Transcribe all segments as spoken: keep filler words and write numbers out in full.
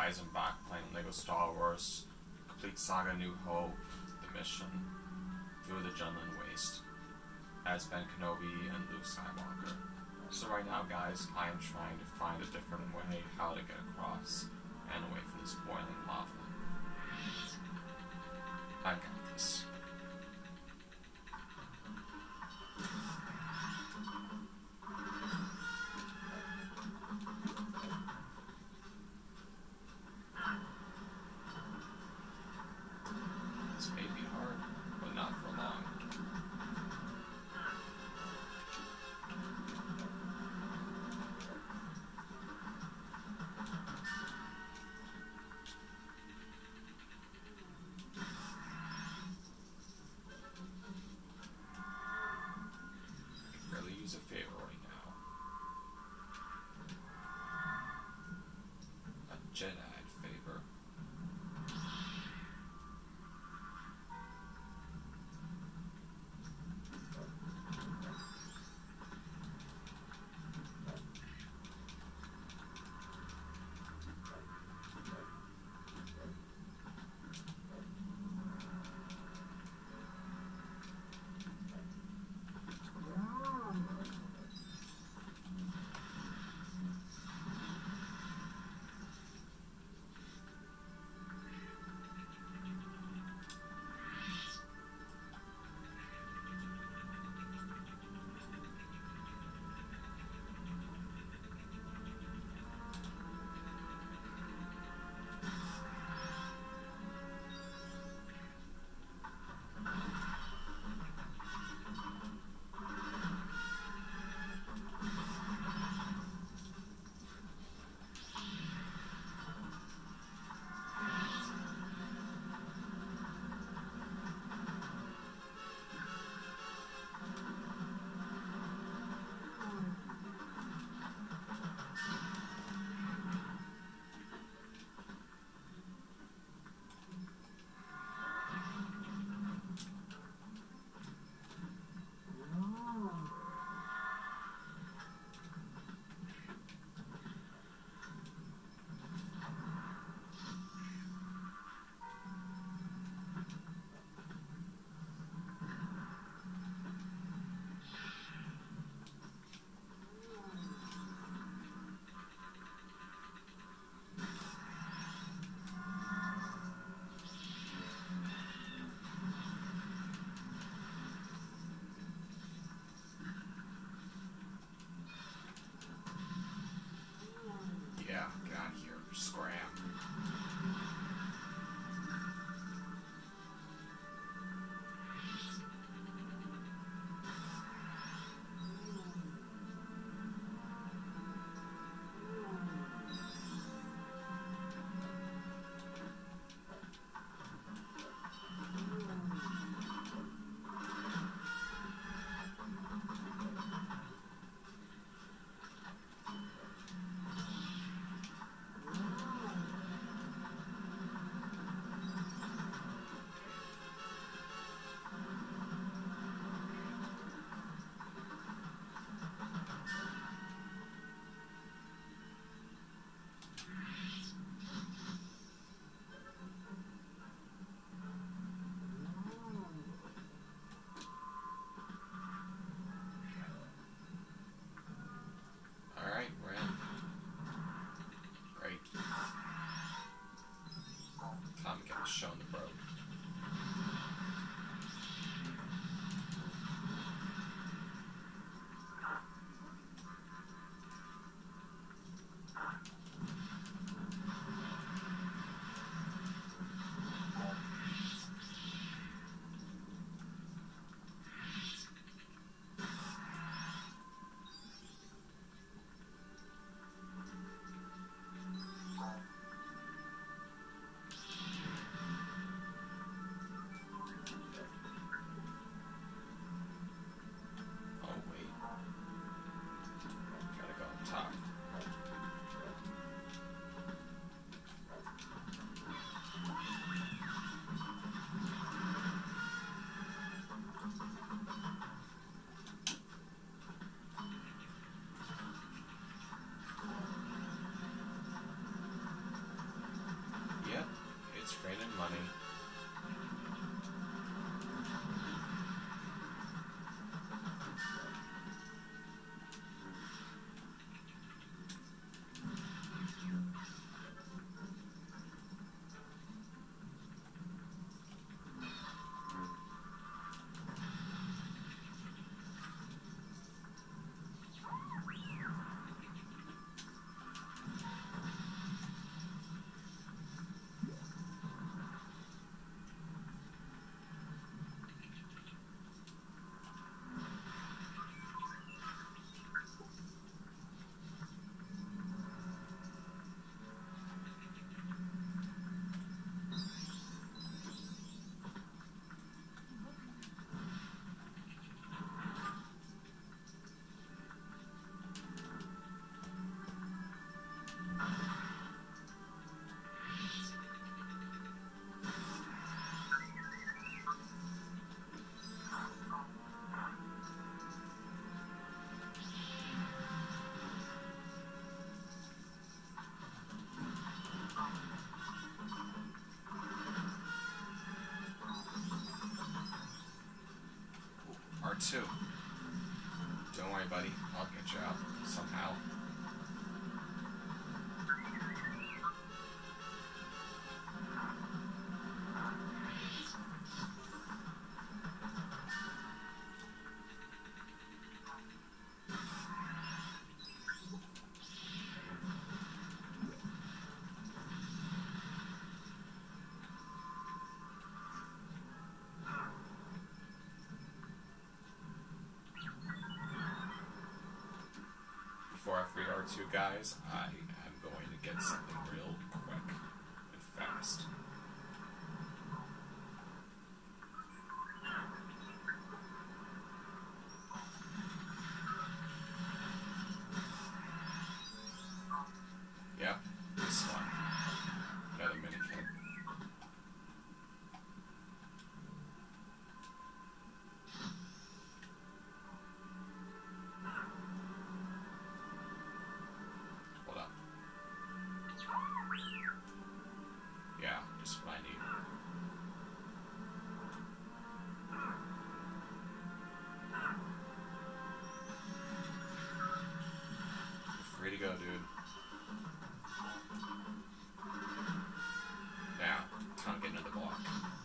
guys, I'm back playing Lego Star Wars, complete Saga New Hope, the mission, through the Jundland Waste, as Ben Kenobi and Luke Skywalker. So right now, guys, I am trying to find a different way how to get across and away from this boiling lava. I got this. This may be hard, but not for long. I could really use a favor right now. A Jedi favor. It's raining money. R two. Don't worry, buddy. I'll get you out somehow. Before I free R two, guys, I am going to get something real quick and fast. Yep, this one. Another minikit. Yeah, just what I need. You're free to go, dude. Now, time to get into the block.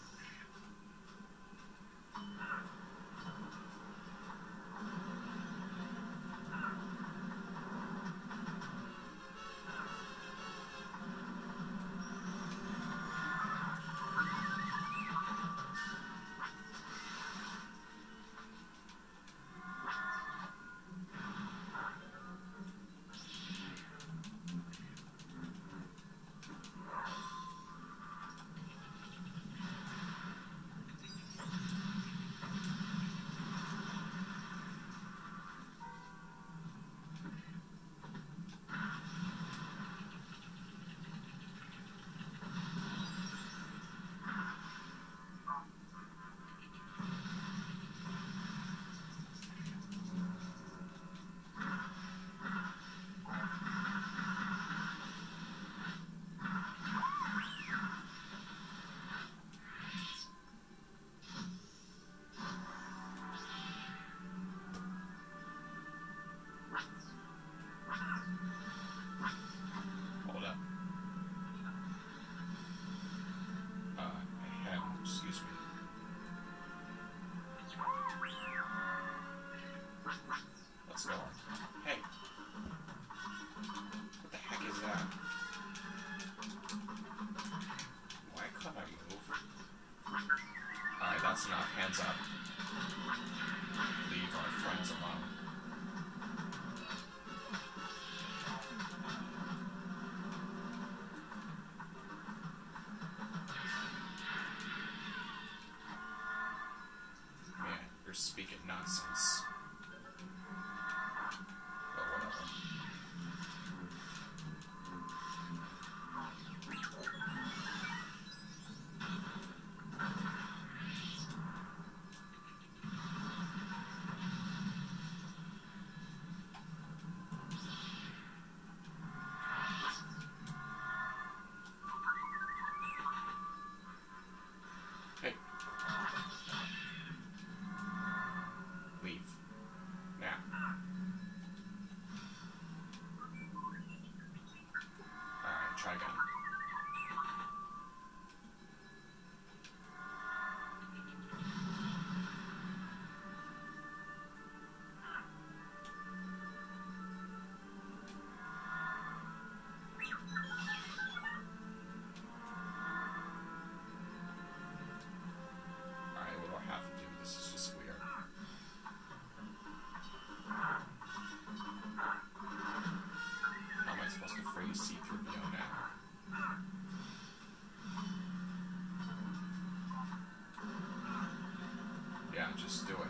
That's enough. Hands up. Leave our friends alone. Man, you're speaking nonsense. But whatever. try again. Alright, what do I have to do? This is just weird. How am I supposed to freeze C three P O now? Yeah, just do it.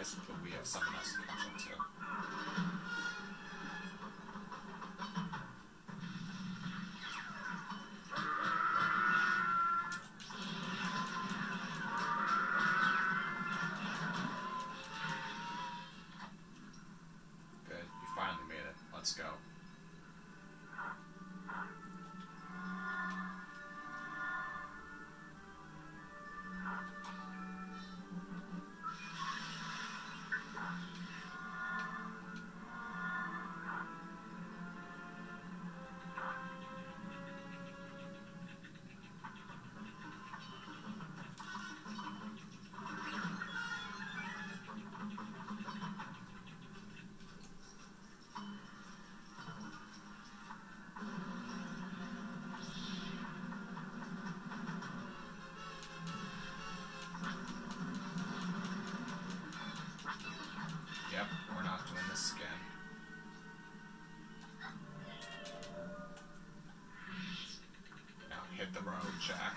guys, but we have something else to catch up to. Good, you finally made it. Let's go. Yep, we're not doing this again. Now hit the road, Jack.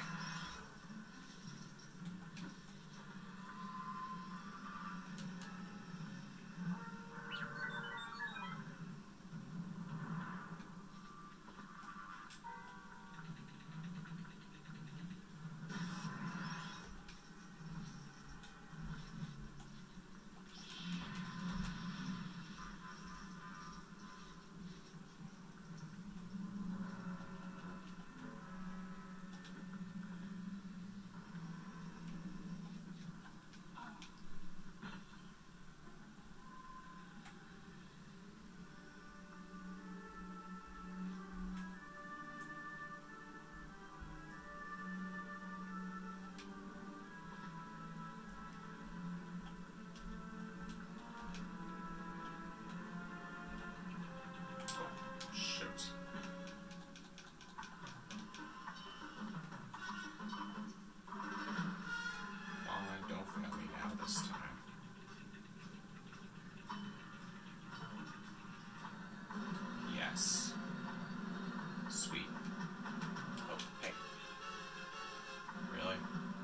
Sweet. Oh, hey. Really?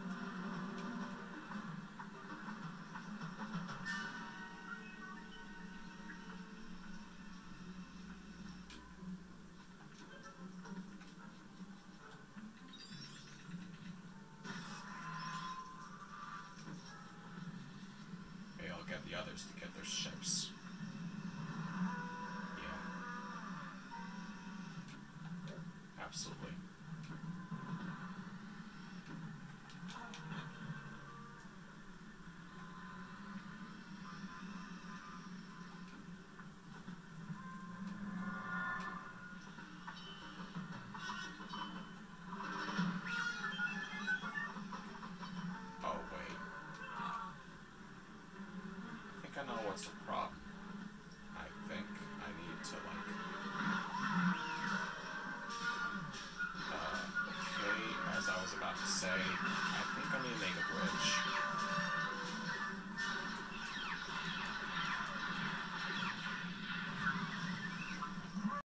Maybe I'll get the others to get their ships. Absolutely. Oh, wait. I think I know what's the problem.